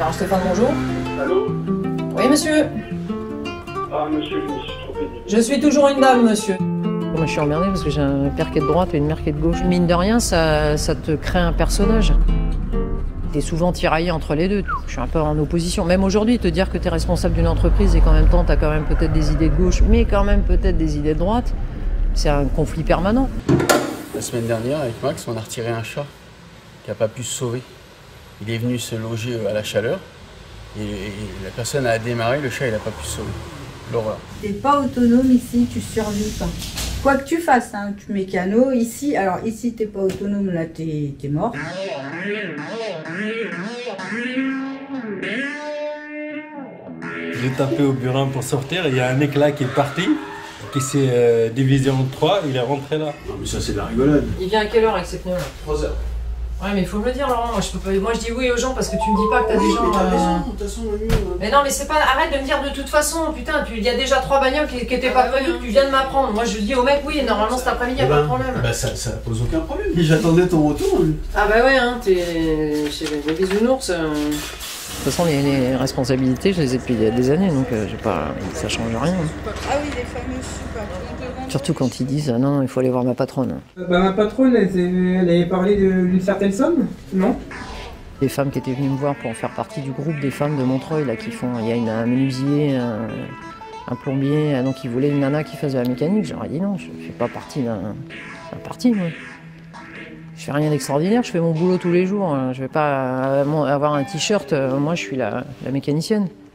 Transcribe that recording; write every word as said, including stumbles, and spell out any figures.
Alors Stéphane, bonjour. Allô? Oui, monsieur. Ah, monsieur, je me suis trompé. Je suis toujours une dame, monsieur. Moi, je suis emmerdée parce que j'ai un père qui est de droite et une mère qui est de gauche. Mine de rien, ça, ça te crée un personnage. T'es souvent tiraillé entre les deux. Je suis un peu en opposition. Même aujourd'hui, te dire que t'es responsable d'une entreprise et qu'en même temps, t'as quand même peut-être des idées de gauche, mais quand même peut-être des idées de droite, c'est un conflit permanent. La semaine dernière, avec Max, on a retiré un chat qui n'a pas pu se sauver. Il est venu se loger à la chaleur et, et la personne a démarré, le chat il n'a pas pu se sauver. L'horreur. T'es pas autonome ici, tu survis pas. Quoi que tu fasses, hein, tu mécano, ici, alors ici t'es pas autonome, là t'es t'es mort. J'ai tapé au burin pour sortir, il y a un éclat qui est parti, qui s'est euh, divisé en trois, il est rentré là. Non, mais ça, c'est de la rigolade. Il vient à quelle heure avec cette pneu là? trois heures. Ouais, mais il faut me le dire, Laurent. Moi je, peux pas... Moi, je dis oui aux gens parce que tu me dis pas que t'as Oui, des gens. mais t'as euh, raison, de toute façon, mamie. euh, Mais non, mais c'est pas. Arrête de me dire de toute façon, putain, il y a déjà trois bagnoles qui, qui étaient pas prévues, que tu viens de m'apprendre. Moi je dis au mec, oui, normalement cet après-midi, y a eh pas ben, de problème. Bah, ça, ça pose aucun problème. J'attendais ton retour. lui. Ah bah ouais, hein, t'es. Chez les bisounours. euh. De toute façon, les, les responsabilités, je les ai depuis des années, donc euh, j'ai pas, ça change rien. Ah oui, les fameux super. Surtout quand ils disent, ah non, il faut aller voir ma patronne. Bah, ma patronne, elle, elle avait parlé d'une certaine somme, non? Les femmes qui étaient venues me voir pour faire partie du groupe des femmes de Montreuil, là, qui font, il y a une, un menuisier, un, un plombier, donc ils voulaient une nana qui fasse de la mécanique. J'aurais dit non, je fais pas partie d'un parti, moi. Je fais rien d'extraordinaire, je fais mon boulot tous les jours. Je vais pas avoir un t-shirt, moi je suis la, la mécanicienne.